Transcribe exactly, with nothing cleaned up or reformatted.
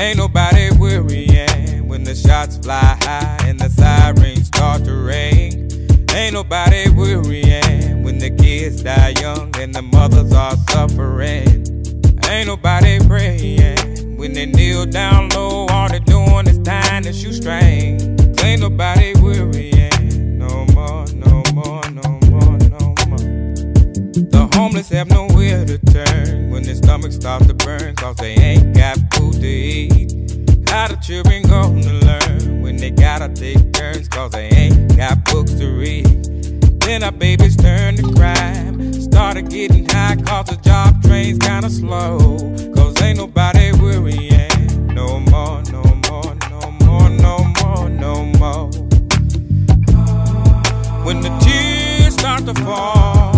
Ain't nobody worrying when the shots fly high and the sirens start to ring. Ain't nobody worrying when the kids die young and the mothers are suffering. Ain't nobody praying when they kneel down low, all they doing is tying the shoestrings. Ain't nobody worrying no more, no more, no more, no more. The homeless have nowhere to turn when their stomachs start to burn, cause they ain't got food to eat. How the children gonna learn when they gotta take turns, cause they ain't got books to read? Then our babies turn to crime, started getting high cause the job train's kinda slow. Cause ain't nobody worrying no more, no more, no more, no more, no more. When the tears start to fall